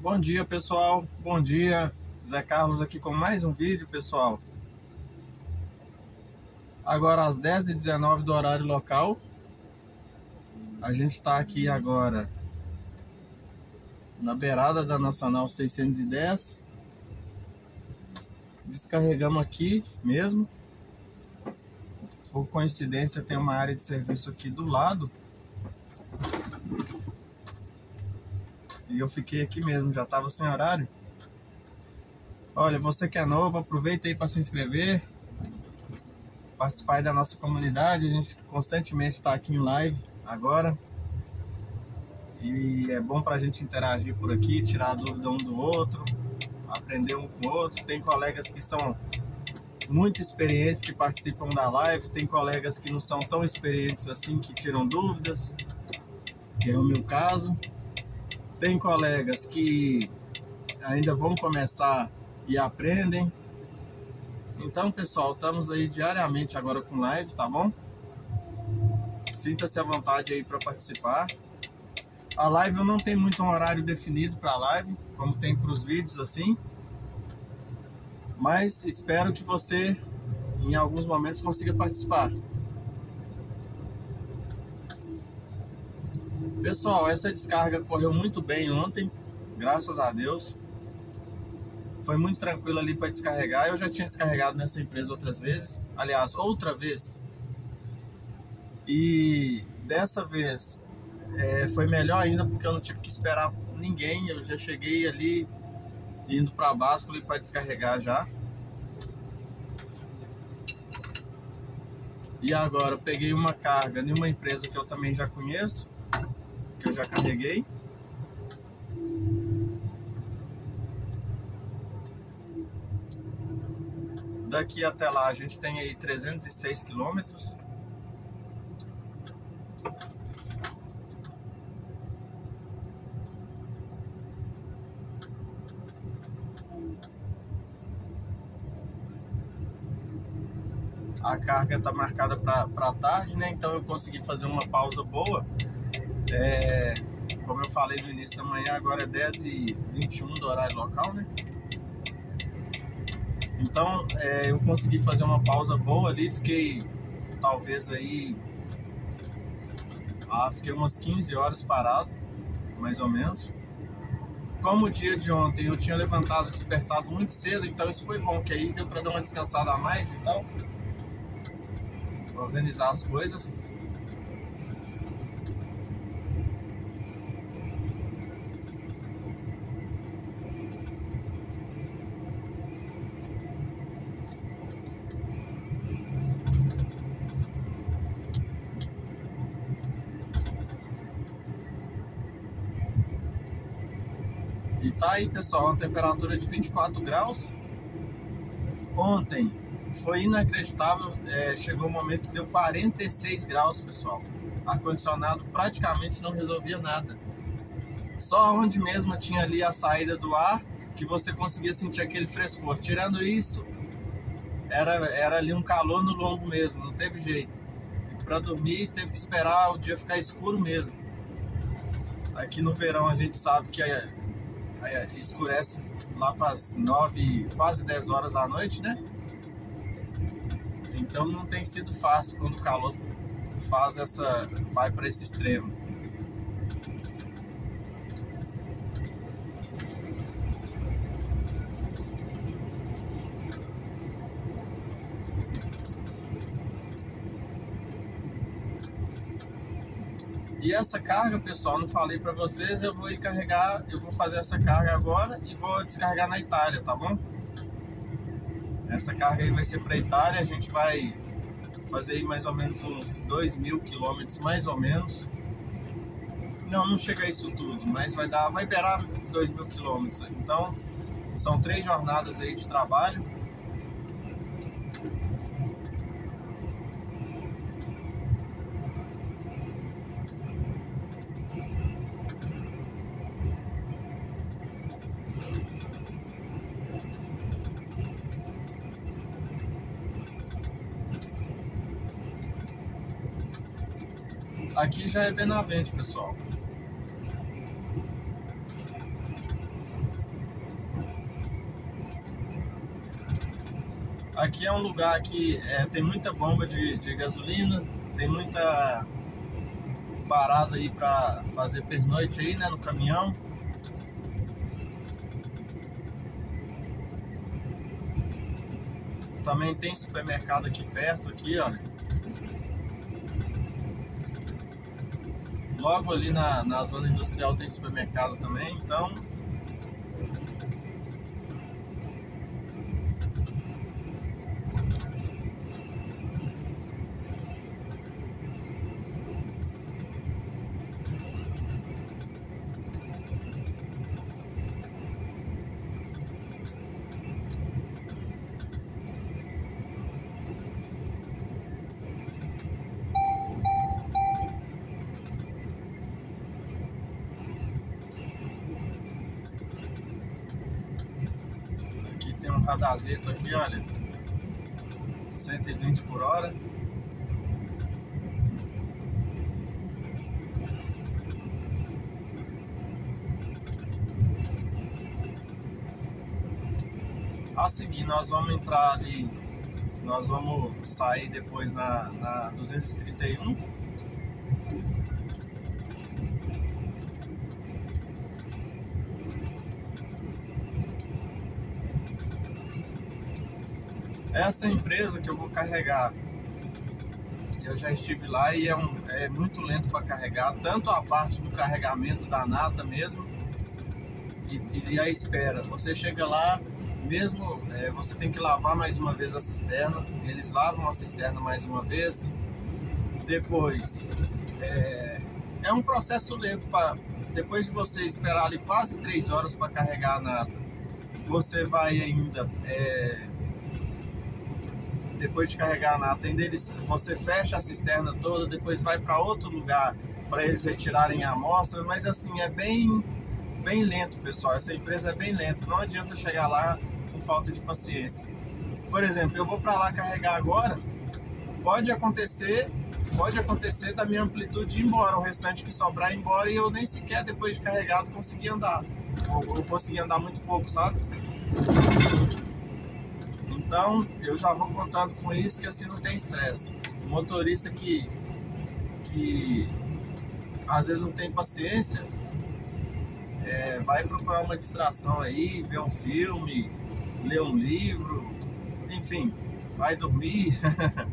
Bom dia, pessoal. Bom dia. Zé Carlos aqui com mais um vídeo, pessoal. Agora às 10h19 do horário local. A gente está aqui agora na beirada da Nacional 610. Descarregamos aqui mesmo. Por coincidência, tem uma área de serviço aqui do lado. E eu fiquei aqui mesmo, já estava sem horário. Olha, você que é novo, aproveita aí para se inscrever, participar aí da nossa comunidade. A gente constantemente está aqui em live agora. E é bom para a gente interagir por aqui, tirar a dúvida um do outro, aprender um com o outro. Tem colegas que são muito experientes que participam da live, tem colegas que não são tão experientes assim, que tiram dúvidas, que é o meu caso. Tem colegas que ainda vão começar e aprendem. Então, pessoal, estamos aí diariamente agora com live, tá bom? Sinta-se à vontade aí para participar. A live eu não tenho muito um horário definido para a live, como tem para os vídeos assim. Mas espero que você, em alguns momentos, consiga participar. Pessoal, essa descarga correu muito bem ontem, graças a Deus. Foi muito tranquilo ali para descarregar. Eu já tinha descarregado nessa empresa outras vezes. Aliás, outra vez. E dessa vez foi melhor ainda porque eu não tive que esperar ninguém. Eu já cheguei ali indo para a báscula para descarregar já. E agora eu peguei uma carga em uma empresa que eu também já conheço, que eu já carreguei. Daqui até lá a gente tem aí 306 quilômetros. A carga está marcada para tarde, né? Então eu consegui fazer uma pausa boa. Como eu falei no início da manhã, agora é 10h21 do horário local, né? Então eu consegui fazer uma pausa boa ali. Fiquei talvez aí fiquei umas 15 horas parado, mais ou menos. Como o dia de ontem eu tinha levantado, despertado muito cedo, então isso foi bom, que aí deu para dar uma descansada a mais e tal, organizar as coisas. E tá aí, pessoal, uma temperatura de 24 graus. Ontem foi inacreditável, chegou um momento que deu 46 graus, pessoal. Ar-condicionado praticamente não resolvia nada. Só onde mesmo tinha ali a saída do ar que você conseguia sentir aquele frescor. Tirando isso, era ali um calor no lombo mesmo, não teve jeito. Para dormir teve que esperar o dia ficar escuro mesmo. Aqui no verão a gente sabe que escurece lá para as 9, quase 10 horas da noite, né? Então não tem sido fácil quando o calor vai para esse extremo. E essa carga, pessoal, não falei para vocês, eu vou ir carregar, eu vou fazer essa carga agora e vou descarregar na Itália, tá bom? Essa carga aí vai ser para Itália, a gente vai fazer aí mais ou menos uns 2.000 quilômetros, mais ou menos. Não chega a isso tudo, mas vai beirar 2.000 quilômetros. Então, são 3 jornadas aí de trabalho. Aqui já é Benavente, pessoal. Aqui é um lugar que tem muita bomba de gasolina, tem muita parada aí para fazer pernoite aí, né, no caminhão. Também tem supermercado aqui perto, aqui, olha. Logo ali na zona industrial tem supermercado também, então... Tem um radazeto aqui, olha, 120 por hora. A seguir, nós vamos entrar ali, nós vamos sair depois na 231. Essa empresa que eu vou carregar, eu já estive lá e é muito lento para carregar, tanto a parte do carregamento da nata mesmo e a espera. Você chega lá, mesmo você tem que lavar mais uma vez a cisterna, eles lavam a cisterna mais uma vez. Depois, é um processo lento, depois de você esperar ali quase 3 horas para carregar a nata, você vai ainda... depois de carregar a nata, você fecha a cisterna toda, depois vai para outro lugar para eles retirarem a amostra, mas assim, é bem lento, pessoal. Essa empresa é bem lenta, não adianta chegar lá com falta de paciência. Por exemplo, eu vou para lá carregar agora, pode acontecer da minha amplitude ir embora, o restante que sobrar ir embora, e eu nem sequer depois de carregado conseguir andar, ou conseguir andar muito pouco, sabe? Então, eu já vou contando com isso, que assim não tem estresse. O motorista que às vezes não tem paciência, vai procurar uma distração aí, ver um filme, ler um livro, enfim, vai dormir.